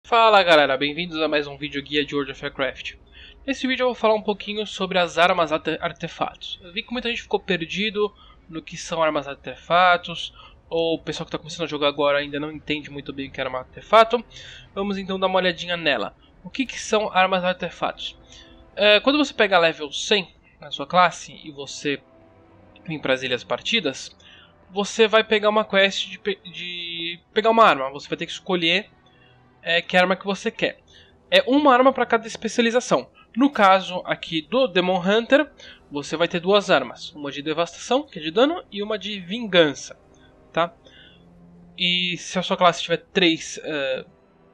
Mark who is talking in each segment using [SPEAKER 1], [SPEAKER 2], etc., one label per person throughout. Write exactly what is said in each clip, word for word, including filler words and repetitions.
[SPEAKER 1] Fala galera, bem-vindos a mais um vídeo guia de World of Warcraft. Nesse vídeo eu vou falar um pouquinho sobre as armas artefatos. Eu vi que muita gente ficou perdido no que são armas artefatos, ou o pessoal que está começando a jogar agora ainda não entende muito bem o que é arma artefato. Vamos então dar uma olhadinha nela. O que, que são armas artefatos? É, quando você pega level cem na sua classe e você vem para as ilhas partidas, você vai pegar uma quest de, pe de pegar uma arma. Você vai ter que escolher É, que arma que você quer. É uma arma para cada especialização. No caso aqui do Demon Hunter, você vai ter duas armas. Uma de devastação, que é de dano, e uma de vingança. Tá? E se a sua classe tiver três, uh,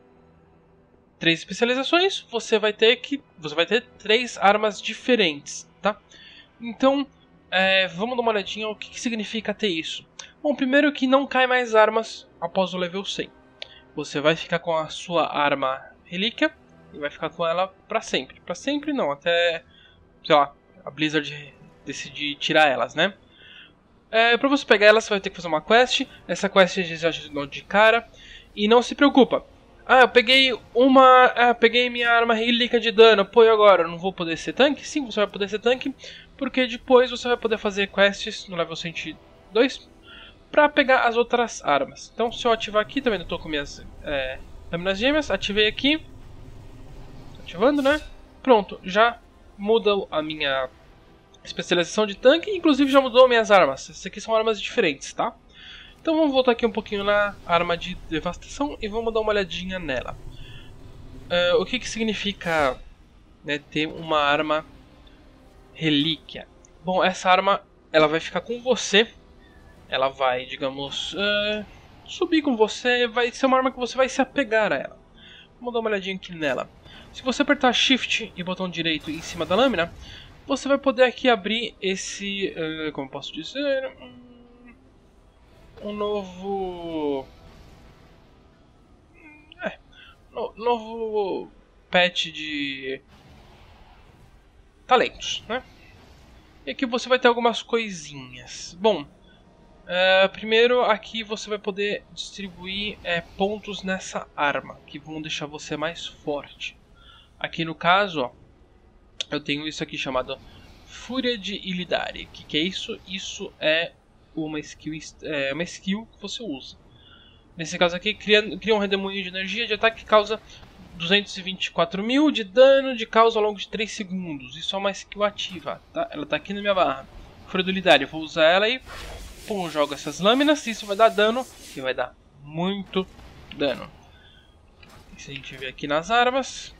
[SPEAKER 1] três especializações, você vai ter que você vai ter três armas diferentes. Tá? Então, é, vamos dar uma olhadinha o que, que significa ter isso. Bom, primeiro que não cai mais armas após o level cem. Você vai ficar com a sua arma relíquia e vai ficar com ela pra sempre. Pra sempre não, até, sei lá, a Blizzard decidir tirar elas, né? É, pra você pegar elas, você vai ter que fazer uma quest. Essa quest já ajudou de cara. E não se preocupa. Ah, eu peguei uma... Ah, peguei minha arma relíquia de dano. Pô, e agora? Eu não vou poder ser tanque? Sim, você vai poder ser tanque. Porque depois você vai poder fazer quests no level cento e dois. Para pegar as outras armas. Então se eu ativar aqui, também eu estou com minhas é, lâminas gêmeas, ativei aqui, ativando, né? Pronto, já muda a minha especialização de tanque, inclusive já mudou minhas armas. Essas aqui são armas diferentes, tá? Então vamos voltar aqui um pouquinho na arma de devastação e vamos dar uma olhadinha nela. Uh, o que que significa, né, ter uma arma relíquia? Bom, essa arma ela vai ficar com você. Ela vai, digamos, uh, subir com você, vai ser uma arma que você vai se apegar a ela. Vamos dar uma olhadinha aqui nela. Se você apertar Shift e botão direito em cima da lâmina, você vai poder aqui abrir esse, uh, como posso dizer, um, um novo... É, no, novo patch de talentos, né? E aqui você vai ter algumas coisinhas. Bom... Uh, primeiro aqui você vai poder distribuir é, pontos nessa arma, que vão deixar você mais forte. Aqui no caso, ó, eu tenho isso aqui chamado Fúria de Illidari. O que, que é isso? Isso é uma skill, é uma skill que você usa. Nesse caso aqui, cria, cria um redemoinho de energia de ataque que causa duzentos e vinte e quatro mil de dano de causa ao longo de três segundos. Isso é uma skill ativa, tá? Ela está aqui na minha barra. Fúria de Illidari, eu vou usar ela e... Pum, joga essas lâminas, isso vai dar dano, e vai dar muito dano. E se a gente ver aqui nas armas,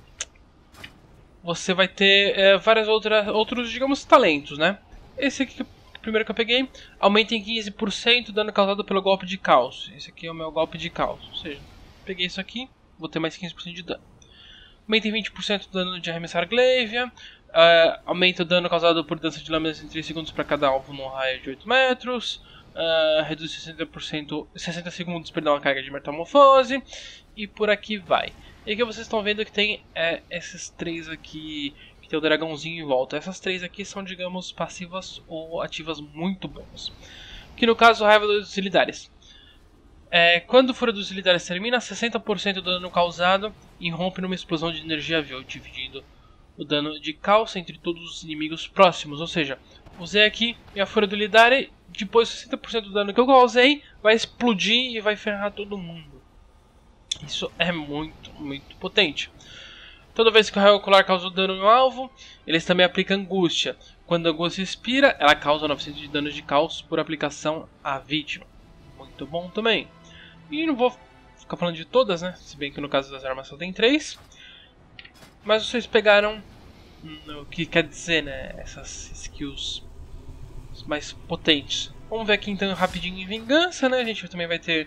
[SPEAKER 1] você vai ter é, várias outras, outros, digamos, talentos, né? Esse aqui, o primeiro que eu peguei, aumenta em quinze por cento o dano causado pelo golpe de caos. Esse aqui é o meu golpe de caos, ou seja, peguei isso aqui, vou ter mais quinze por cento de dano. Aumenta em vinte por cento o dano de arremessar glaive. Uh, aumenta o dano causado por dança de lâminas em três segundos para cada alvo num raio de oito metros. Uh, reduz sessenta por cento, sessenta segundos para dar uma carga de metamorfose. E por aqui vai. E aqui vocês estão vendo que tem é, esses três aqui, que tem o dragãozinho em volta. Essas três aqui são, digamos, passivas ou ativas muito boas. Que no caso, raiva dos Illidari. É, quando o Fúria dos Illidari termina, sessenta por cento do dano causado irrompe numa explosão de energia vil, dividindo o dano de caos entre todos os inimigos próximos. Ou seja, usei aqui minha Fúria do Illidari, depois sessenta por cento do dano que eu causei vai explodir e vai ferrar todo mundo. Isso é muito, muito potente. Toda vez que o raio ocular causa dano no alvo, eles também aplicam angústia. Quando a angústia expira, ela causa novecentos de dano de caos por aplicação à vítima. Muito bom também. E não vou ficar falando de todas, né? Se bem que no caso das armas só tem três. Mas vocês pegaram o que quer dizer, né? Essas skills mais potentes. Vamos ver aqui então rapidinho em vingança, né? A gente também vai ter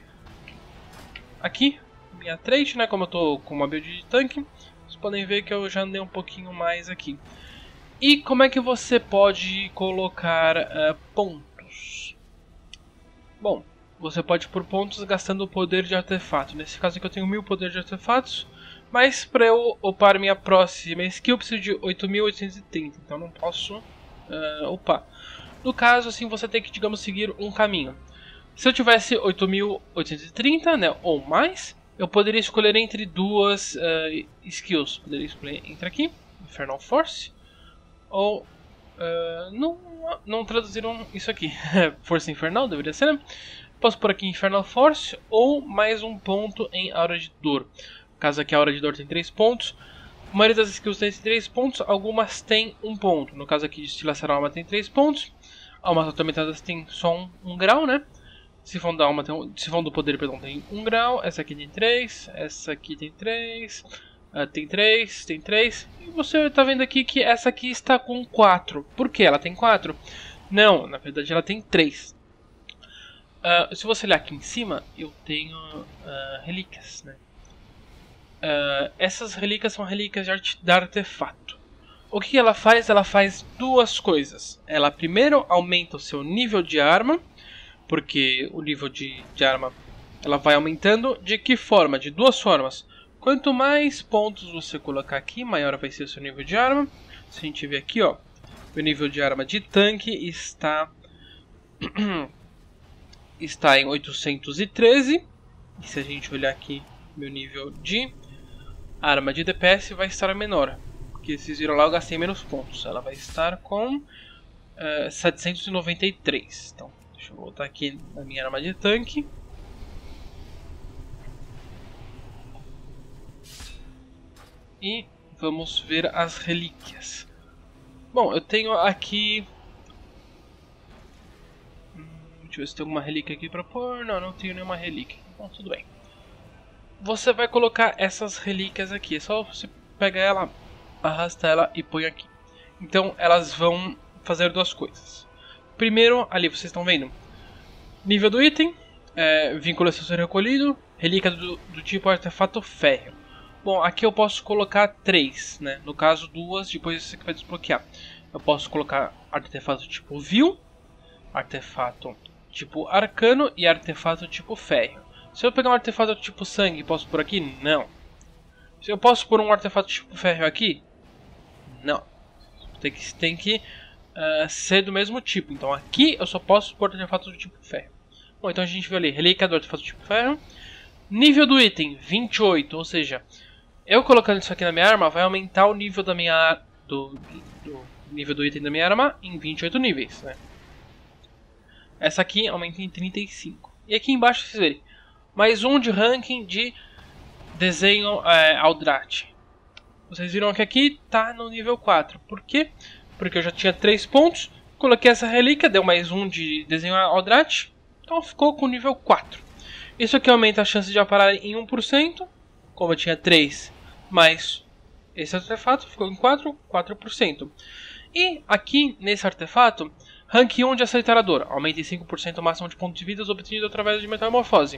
[SPEAKER 1] aqui minha trait, né? Como eu tô com uma build de tanque, vocês podem ver que eu já andei um pouquinho mais aqui. E como é que você pode colocar uh, pontos? Bom, você pode pôr pontos gastando o poder de artefato. Nesse caso aqui eu tenho mil poder de artefatos. Mas para eu upar minha próxima skill eu preciso de oito mil oitocentos e trinta, então não posso uh, upar. No caso, assim, você tem que, digamos, seguir um caminho. Se eu tivesse oito mil oitocentos e trinta, né, ou mais, eu poderia escolher entre duas uh, skills. Poderia escolher entre aqui, Infernal Force, ou uh, não, não traduziram isso aqui. Força Infernal deveria ser, né? Posso pôr aqui Infernal Force ou mais um ponto em Aura de Dor. No caso aqui a Aura de Dor tem três pontos. A maioria das skills tem três pontos, algumas tem um ponto. No caso aqui de Destilação Alma tem três pontos. Almas Atormentadas tem só um, um grau, né? Sifão da Alma tem um, Sifão do Poder, perdão, tem um grau. Essa aqui tem três, essa aqui tem três, uh, tem três, tem três. E você está vendo aqui que essa aqui está com quatro. Por que ela tem quatro? Não, na verdade ela tem três. Uh, se você olhar aqui em cima, eu tenho uh, relíquias, né? Uh, essas relíquias são relíquias de, arte, de artefato. O que ela faz? Ela faz duas coisas. Ela primeiro aumenta o seu nível de arma, porque o nível de, de arma ela vai aumentando. De que forma? De duas formas. Quanto mais pontos você colocar aqui, maior vai ser o seu nível de arma. Se a gente ver aqui, ó, o nível de arma de tanque está está em oitocentos e treze. E se a gente olhar aqui, meu nível de arma de D P S vai estar menor, porque vocês viram lá, eu gastei menos pontos. Ela vai estar com uh, setecentos e noventa e três. Então, deixa eu voltar aqui na minha arma de tanque. E vamos ver as relíquias. Bom, eu tenho aqui... Deixa eu ver se tem alguma relíquia aqui pra pôr. Não, não tenho nenhuma relíquia. Bom, tudo bem. Você vai colocar essas relíquias aqui. É só você pegar ela, arrasta ela e põe aqui. Então elas vão fazer duas coisas. Primeiro, ali vocês estão vendo. Nível do item. É, vínculo acessório recolhido. Relíquia do, do tipo artefato férreo. Bom, aqui eu posso colocar três, né? No caso duas, depois você vai desbloquear. Eu posso colocar artefato tipo vil, artefato tipo arcano e artefato tipo férreo. Se eu pegar um artefato tipo sangue, posso pôr aqui? Não. Se eu posso pôr um artefato tipo férreo aqui? Não. Tem que, tem que uh, ser do mesmo tipo. Então aqui eu só posso pôr artefato do tipo férreo. Bom, então a gente viu ali, relíquia do artefato tipo férreo. Nível do item, vinte e oito, ou seja, eu colocando isso aqui na minha arma vai aumentar o nível da minha do, do, do nível do item da minha arma em vinte e oito níveis, né? Essa aqui aumenta em trinta e cinco. E aqui embaixo vocês verem, mais um de ranking de desenho é, Aldrate. Vocês viram que aqui está no nível quatro. Por quê? Porque eu já tinha três pontos, coloquei essa relíquia, deu mais um de desenho Aldrate, então ficou com nível quatro. Isso aqui aumenta a chance de aparar em um por cento, como eu tinha três, mais esse artefato ficou em quatro, quatro por cento. E aqui nesse artefato, rank um de acelerador, aumenta em cinco por cento o máximo de pontos de vida obtido através de metamorfose.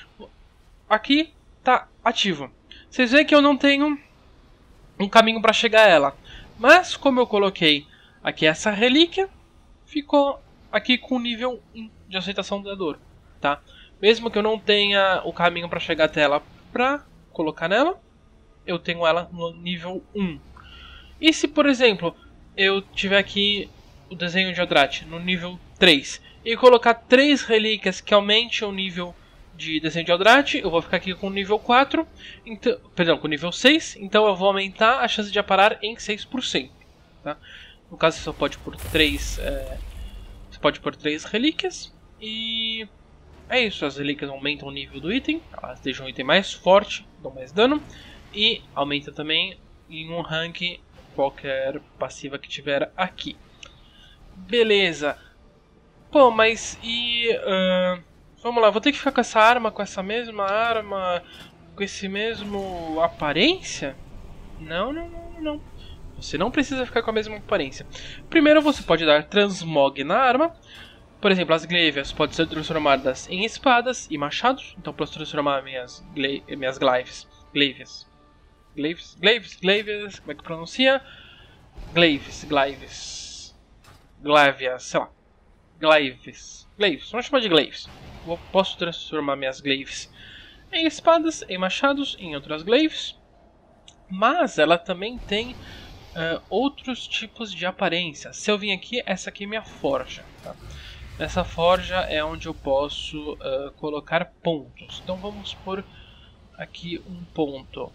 [SPEAKER 1] Aqui está ativo. Vocês veem que eu não tenho um caminho para chegar a ela. Mas como eu coloquei aqui essa relíquia, ficou aqui com nível um de aceitação da dor. Tá? Mesmo que eu não tenha o caminho para chegar até ela para colocar nela, eu tenho ela no nível um. E se, por exemplo, eu tiver aqui o desenho de Aldrate no nível três e colocar três relíquias que aumentem o nível de desenho de Aldrate, eu vou ficar aqui com o nível quatro, então, perdão, com o nível seis, então eu vou aumentar a chance de aparar em seis por cento. Tá? No caso, você só pode pôr três, é, você pode pôr três relíquias e é isso. As relíquias aumentam o nível do item, elas deixam o item mais forte, dão mais dano e aumenta também em um rank qualquer passiva que tiver aqui. Beleza. Pô, mas e... Uh, vamos lá, vou ter que ficar com essa arma, com essa mesma arma, com esse mesmo aparência? Não, não, não, não. Você não precisa ficar com a mesma aparência. Primeiro você pode dar transmog na arma. Por exemplo, as glaives podem ser transformadas em espadas e machados. Então posso transformar minhas, minhas glaives. Glaives. Glaives? Glaives? Glaives? Como é que pronuncia? Glaives, glaives. Glaivias, sei lá. Glaives. Glaives, vamos chamar de glaives. Eu posso transformar minhas glaives em espadas, em machados, em outras glaives. Mas ela também tem uh, outros tipos de aparência. Se eu vim aqui, essa aqui é minha forja. Tá? Nessa forja é onde eu posso uh, colocar pontos. Então vamos por aqui um ponto.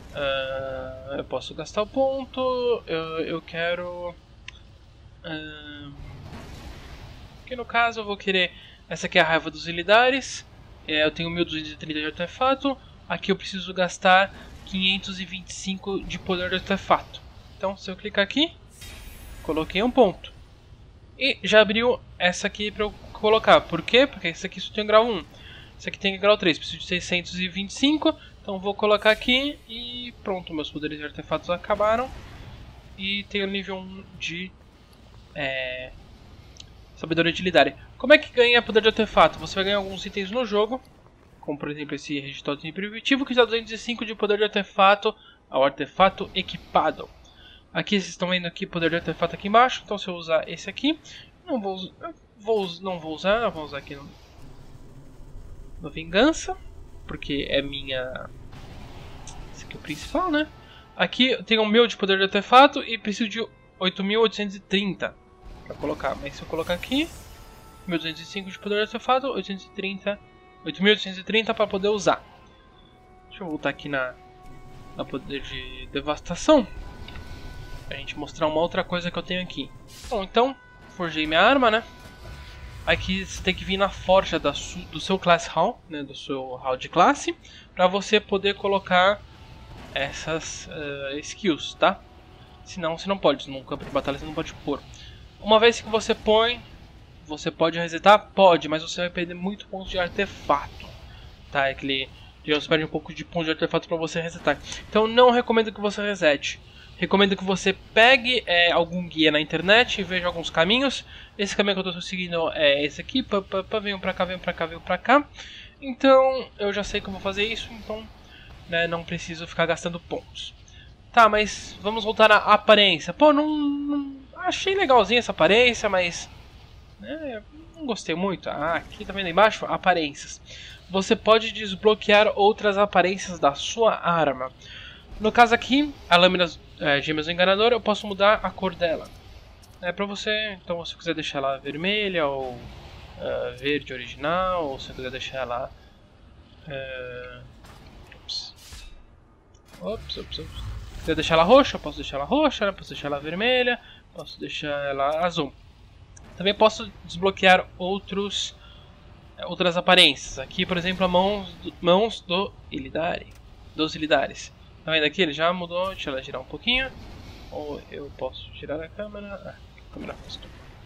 [SPEAKER 1] Uh, eu posso gastar o ponto. Eu, eu quero... Uh, aqui no caso eu vou querer... Essa aqui é a raiva dos Illidaris. É, eu tenho mil duzentos e trinta de artefato. Aqui eu preciso gastar quinhentos e vinte e cinco de poder de artefato. Então se eu clicar aqui, coloquei um ponto. E já abriu essa aqui para eu colocar. Por quê? Porque essa aqui só tem grau um. Essa aqui tem grau três. Preciso de seiscentos e vinte e cinco. Então vou colocar aqui e pronto. Meus poderes de artefatos acabaram. E tenho nível um de é, sabedoria de Illidari. Como é que ganha poder de artefato? Você vai ganhar alguns itens no jogo. Como por exemplo esse registro primitivo que dá duzentos e cinco de poder de artefato ao artefato equipado. Aqui vocês estão vendo aqui poder de artefato aqui embaixo. Então se eu usar esse aqui, não vou, vou, não vou usar, vou usar aqui no, no Vingança, porque é minha... Esse aqui é o principal, né? Aqui eu tenho um mil de poder de artefato e preciso de oito mil oitocentos e trinta para colocar. Mas se eu colocar aqui, mil duzentos e cinco de poder de artefato, oitocentos e trinta, oito mil oitocentos e trinta para poder usar. Deixa eu voltar aqui na, na poder de devastação. Pra gente mostrar uma outra coisa que eu tenho aqui. Bom, então, forjei minha arma, né? Aqui você tem que vir na forja da su, do seu class hall, né? Do seu hall de classe, pra você poder colocar essas uh, skills, tá? Senão você não pode, num campo de batalha você não pode pôr. Uma vez que você põe, você pode resetar? Pode, mas você vai perder muito pontos de artefato, tá? É que ele, você perde um pouco de pontos de artefato pra você resetar. Então não recomendo que você resete. Recomendo que você pegue é, algum guia na internet e veja alguns caminhos. Esse caminho que eu estou seguindo é esse aqui. Pá, pá, pá, venho pra cá, venho pra cá, venho pra cá. Então eu já sei como fazer isso. Então né, não preciso ficar gastando pontos. Tá, mas vamos voltar à aparência. Pô, não, não achei legalzinha essa aparência, mas né, não gostei muito. Ah, aqui tá vendo aí embaixo? Aparências. Você pode desbloquear outras aparências da sua arma. No caso aqui, a lâmina é, Gêmeas do Enganador, eu posso mudar a cor dela. É pra você, então se você quiser deixar ela vermelha ou uh, verde original, ou se você quiser deixar ela... Uh, ops. Ops, ops, ops. Se quiser deixar ela roxa, eu posso deixar ela roxa, né? Posso deixar ela vermelha, posso deixar ela azul. Também posso desbloquear outros, outras aparências. Aqui, por exemplo, a mãos do, mãos do Illidari, dos Illidaris. Tá vendo aqui? Ele já mudou. Deixa ela girar um pouquinho. Ou eu posso girar a câmera. Ah, a câmera afastou.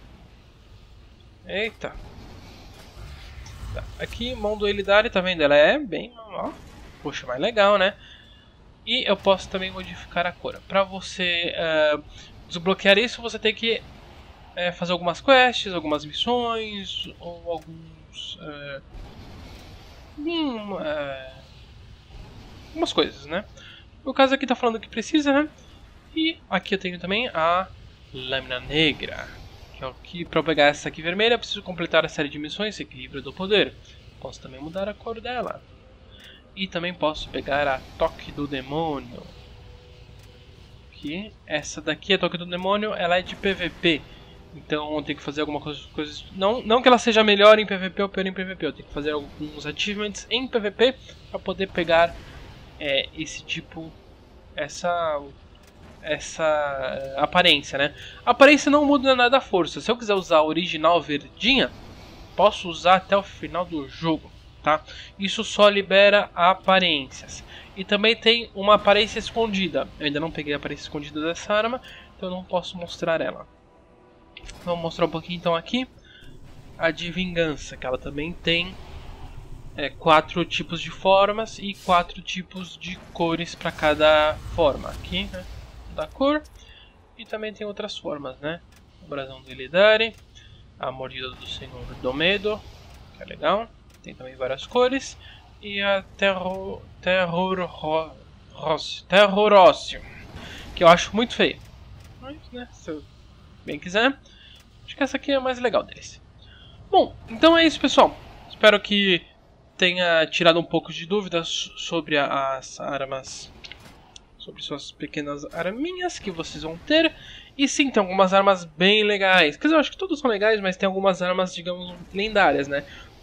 [SPEAKER 1] Eita. Tá. Aqui, mão do Illidari, tá vendo? Ela é bem... Ó, puxa, mais legal, né? E eu posso também modificar a cor. Pra você uh, desbloquear isso, você tem que uh, fazer algumas quests, algumas missões, ou alguns... Uh, hum, uh, algumas coisas, né? No caso aqui tá falando que precisa, né? E aqui eu tenho também a Lâmina Negra. Que é o que, para pegar essa aqui vermelha, eu preciso completar a série de missões Equilíbrio do Poder. Posso também mudar a cor dela. E também posso pegar a Toque do Demônio. Que essa daqui, a Toque do Demônio, ela é de P V P. Então eu tenho que fazer alguma coisa... coisa não, não que ela seja melhor em P V P ou pior em P V P. Eu tenho que fazer alguns achievements em P V P para poder pegar... É, esse tipo, essa, essa aparência, né? A aparência não muda nada da força. Se eu quiser usar a original verdinha, posso usar até o final do jogo, tá? Isso só libera aparências. E também tem uma aparência escondida. Eu ainda não peguei a aparência escondida dessa arma, então eu não posso mostrar ela. Vou mostrar um pouquinho então aqui a de Vingança, que ela também tem... É, quatro tipos de formas e quatro tipos de cores para cada forma. Aqui, né, da cor. E também tem outras formas, né? O brasão do Illidari, a mordida do Senhor do Medo, que é legal. Tem também várias cores. E a terror, terror, terrorócio, que eu acho muito feio. Mas, né, se eu bem quiser, acho que essa aqui é a mais legal deles. Bom, então é isso, pessoal. Espero que tenha tirado um pouco de dúvidas sobre as armas, sobre suas pequenas arminhas que vocês vão ter. E sim, tem algumas armas bem legais. Quer dizer, eu acho que todas são legais, mas tem algumas armas, digamos, lendárias, né?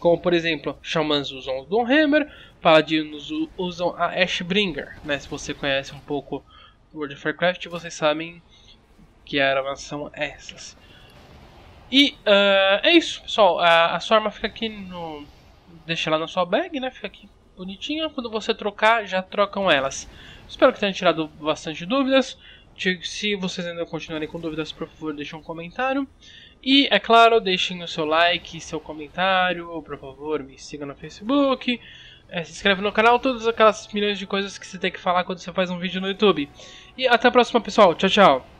[SPEAKER 1] Como por exemplo, Xamãs usam o Dawnhammer, Paladinos usam a Ashbringer, né? Se você conhece um pouco do World of Warcraft, vocês sabem que armas são essas. E uh, é isso, pessoal. A, a sua arma fica aqui no... Deixa ela na sua bag, né? Fica aqui bonitinha. Quando você trocar, já trocam elas. Espero que tenha tirado bastante dúvidas. Se vocês ainda continuarem com dúvidas, por favor, deixem um comentário. E, é claro, deixem o seu like, seu comentário. Por favor, me siga no Facebook. É, se inscreve no canal. Todas aquelas milhões de coisas que você tem que falar quando você faz um vídeo no YouTube. E até a próxima, pessoal. Tchau, tchau.